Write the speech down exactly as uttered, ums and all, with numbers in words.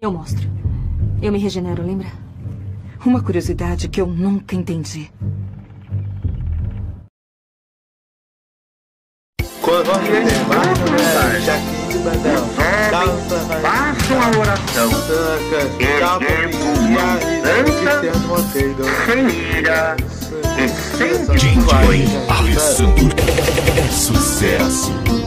Eu mostro. Eu me regenero, lembra? Uma curiosidade que eu nunca entendi. Quando você vai no Jaquim Badão, faça uma oração, erguendo o Cristiano sem ira e sem D J Alessandro é sucesso.